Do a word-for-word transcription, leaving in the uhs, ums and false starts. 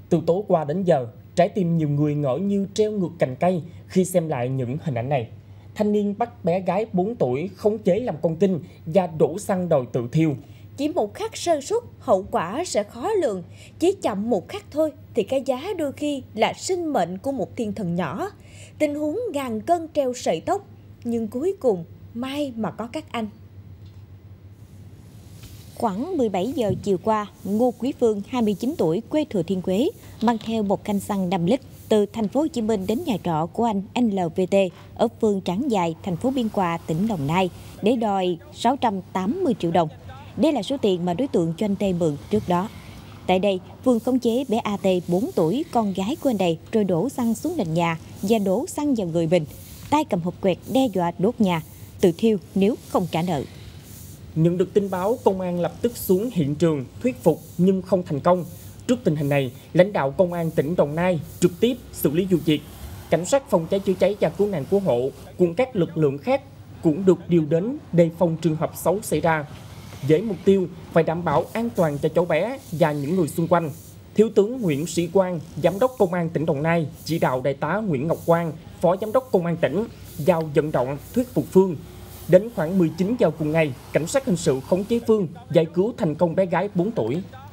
Từ tối qua đến giờ, trái tim nhiều người ngỡ như treo ngược cành cây khi xem lại những hình ảnh này. Thanh niên bắt bé gái bốn tuổi khống chế làm con tin và đổ xăng đòi tự thiêu. Chỉ một khắc sơ suất, hậu quả sẽ khó lường. Chỉ chậm một khắc thôi thì cái giá đôi khi là sinh mệnh của một thiên thần nhỏ. Tình huống ngàn cân treo sợi tóc, nhưng cuối cùng may mà có các anh. Khoảng mười bảy giờ chiều qua, Ngô Quý Phương, hai mươi chín tuổi, quê Thừa Thiên Huế, mang theo một canh xăng năm lít từ thành phố Hồ Chí Minh đến nhà trọ của anh en lờ vê tê ở phường Trảng Giài, thành phố Biên Hòa, tỉnh Đồng Nai để đòi sáu trăm tám mươi triệu đồng. Đây là số tiền mà đối tượng cho anh Tê mượn trước đó. Tại đây, Phương khống chế bé a tê bốn tuổi, con gái của anh này, rồi đổ xăng xuống nền nhà và đổ xăng vào người mình. Tay cầm hộp quẹt đe dọa đốt nhà, tự thiêu nếu không trả nợ. Nhận được tin báo, công an lập tức xuống hiện trường thuyết phục nhưng không thành công. Trước tình hình này, lãnh đạo công an tỉnh Đồng Nai trực tiếp xử lý vụ việc. Cảnh sát phòng cháy chữa cháy và cứu nạn cứu hộ cùng các lực lượng khác cũng được điều đến đề phòng trường hợp xấu xảy ra. Với mục tiêu phải đảm bảo an toàn cho cháu bé và những người xung quanh, Thiếu tướng Nguyễn Sĩ Quang, Giám đốc Công an tỉnh Đồng Nai chỉ đạo Đại tá Nguyễn Ngọc Quang, Phó Giám đốc Công an tỉnh vào vận động thuyết phục Phương. Đến khoảng mười chín giờ cùng ngày, cảnh sát hình sự khống chế Phương giải cứu thành công bé gái bốn tuổi.